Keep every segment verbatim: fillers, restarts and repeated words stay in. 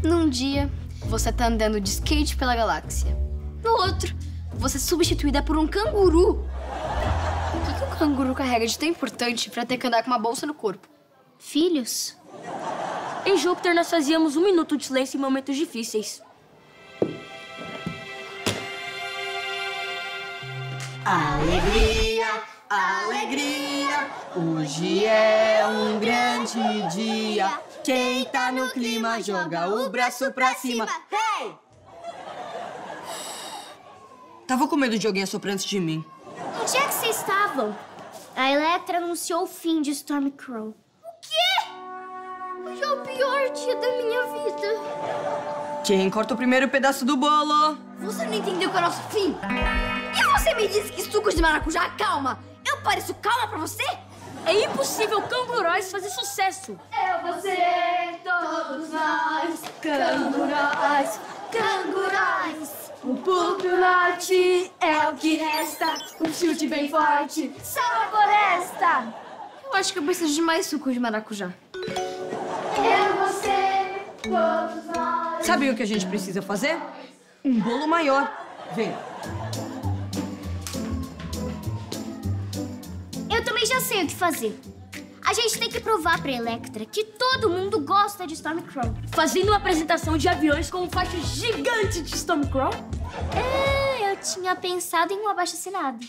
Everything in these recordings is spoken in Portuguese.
Num dia, você tá andando de skate pela galáxia. No outro, você é substituída por um canguru. O que, que um canguru carrega de tão importante pra ter que andar com uma bolsa no corpo? Filhos? Em Júpiter, nós fazíamos um minuto de silêncio em momentos difíceis. Alegria, alegria, hoje é um grande dia. Quem tá no clima joga o braço pra cima. Hey! Tava com medo de alguém assoprar antes de mim. Onde é que vocês estavam? A Electra anunciou o fim de Stormcrow. O quê? Hoje é o pior dia da minha vida. Quem corta o primeiro pedaço do bolo? Você não entendeu que é o nosso fim? E você me disse que sucos de maracujá calma? Eu pareço calma pra você? É impossível Canguróis fazer sucesso. Eu, você, todos nós, canguróis, canguróis. O púrpura norte é o que resta, um chute bem forte, salva a floresta. Eu acho que eu preciso de mais suco de maracujá. Eu, você, todos nós. Sabe o que a gente precisa fazer? Um bolo maior. Vem. Eu também já sei o que fazer. A gente tem que provar pra Electra que todo mundo gosta de Stormcrow. Fazendo uma apresentação de aviões com um faixa gigante de Stormcrow? É, eu tinha pensado em um abaixo-assinado.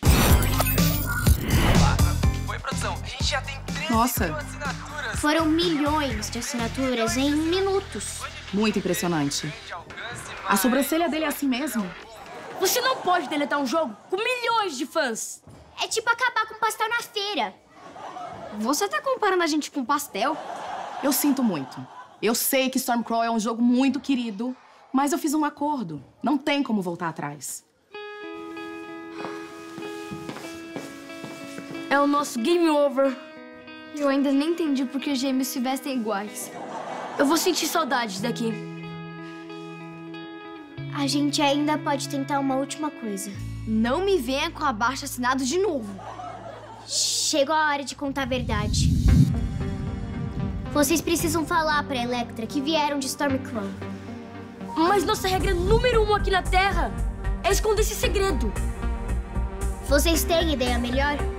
Oi, produção. A gente já tem treze Nossa. mil assinaturas. Foram milhões de assinaturas em minutos. Muito impressionante. A sobrancelha dele é assim mesmo? Você não pode deletar um jogo com milhões de fãs. É tipo acabar com pastel na feira. Você tá comparando a gente com pastel? Eu sinto muito. Eu sei que Stormcrow é um jogo muito querido, mas eu fiz um acordo. Não tem como voltar atrás. É o nosso game over. Eu ainda nem entendi por que gêmeos se vestem iguais. Eu vou sentir saudades daqui. A gente ainda pode tentar uma última coisa. Não me venha com abaixo-assinado de novo. Chegou a hora de contar a verdade. Vocês precisam falar pra Electra que vieram de Stormcrow. Mas nossa regra número um aqui na Terra é esconder esse segredo. Vocês têm ideia melhor?